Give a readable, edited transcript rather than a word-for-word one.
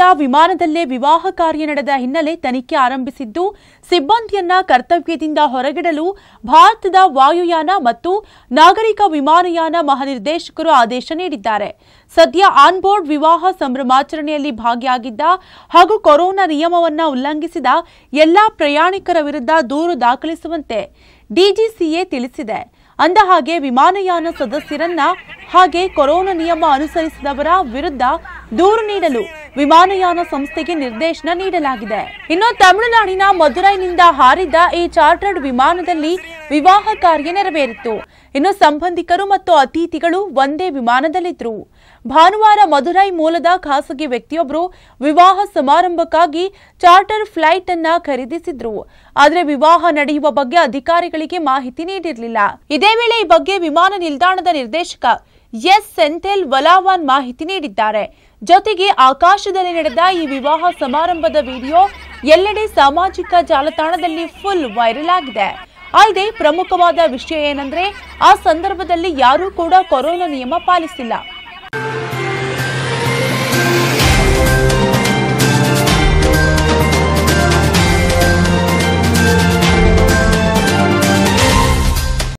ಇದ್ದ ವಿಮಾನದಲ್ಲೇ ವಿವಾಹ ಕಾರ್ಯ ನಡೆದ ಹಿನ್ನೆಲೆ ತನಿಖೆ ಆರಂಭಿಸಿದ್ದು, ಸಿಬ್ಬಂದಿಯನ್ನ ಕರ್ತವ್ಯದಿಂದ ಹೊರಗಿಡಲು ಭಾರತದ ವಾಯುಯಾನ ಮತ್ತು ನಾಗರಿಕ ವಿಮಾನಯಾನ ಮಹಾನಿರ್ದೇಶಕರು ಆದೇಶ ನೀಡಿದ್ದಾರೆ. ಸದ್ಯ ಆನ್ಬೋರ್ಡ್ ವಿವಾಹ ಸಂಭ್ರಮಾಚರಣೆಯಲ್ಲಿ ಭಾಗಿಯಾಗಿದ್ದ ಹಾಗೂ ಕೊರೋನಾ ನಿಯಮವನ್ನು ಉಲ್ಲಂಘಿಸಿದ ಎಲ್ಲಾ ಪ್ರಯಾಣಿಕರ ವಿರುದ್ಧ ದೂರು ದಾಖಲಿಸುವಂತೆ ಡಿಜಿಸಿಎ ತಿಳಿಸಿದೆ. ಅಂದಹಾಗೆ ವಿಮಾನಯಾನ ಸದಸ್ಯರನ್ನ ಹಾಗೆ ಕೊರೋನಾ ನಿಯಮ ಅನುಸರಿಸಿದವರ ವಿರುದ್ಧ ದೂರು ನೀಡಲು ವಿಮಾನಯಾನ ಸಂಸ್ಥೆಗೆ ನಿರ್ದೇಶನ ನೀಡಲಾಗಿದೆ. ಇನ್ನು ತಮಿಳುನಾಡಿನ ಮದುರೈನಿಂದ ಹಾರಿದ್ದ ಈ ಚಾರ್ಟರ್ಡ್ ವಿಮಾನದಲ್ಲಿ ವಿವಾಹ ಕಾರ್ಯ ನೆರವೇರಿತು. ಇನ್ನು ಸಂಬಂಧಿಕರು ಮತ್ತು ಅತಿಥಿಗಳು ಒಂದೇ ವಿಮಾನದಲ್ಲಿದ್ದರು. ಭಾನುವಾರ ಮದುರೈ ಮೂಲದ ಖಾಸಗಿ ವ್ಯಕ್ತಿಯೊಬ್ಬರು ವಿವಾಹ ಸಮಾರಂಭಕ್ಕಾಗಿ ಚಾರ್ಟರ್ ಫ್ಲೈಟ್ ಅನ್ನ ಖರೀದಿಸಿದ್ರು. ಆದರೆ ವಿವಾಹ ನಡೆಯುವ ಬಗ್ಗೆ ಅಧಿಕಾರಿಗಳಿಗೆ ಮಾಹಿತಿ ನೀಡಿರಲಿಲ್ಲ. ಇದೇ ವೇಳೆ ಈ ಬಗ್ಗೆ ವಿಮಾನ ನಿಲ್ದಾಣದ ನಿರ್ದೇಶಕ ಎಸ್ ಸೆಂಥಿಲ್ ವಲಾವಾನ್ ಮಾಹಿತಿ ನೀಡಿದ್ದಾರೆ. ಜೊತೆಗೆ ಆಕಾಶದಲ್ಲಿ ನಡೆದ ಈ ವಿವಾಹ ಸಮಾರಂಭದ ವಿಡಿಯೋ ಎಲ್ಲೆಡೆ ಸಾಮಾಜಿಕ ಜಾಲತಾಣದಲ್ಲಿ ಫುಲ್ ವೈರಲ್ ಆಗಿದೆ. ಅಲ್ಲದೆ ಪ್ರಮುಖವಾದ ವಿಷಯ ಏನಂದ್ರೆ, ಆ ಸಂದರ್ಭದಲ್ಲಿ ಯಾರೂ ಕೂಡ ಕೊರೋನಾ ನಿಯಮ ಪಾಲಿಸಿಲ್ಲ.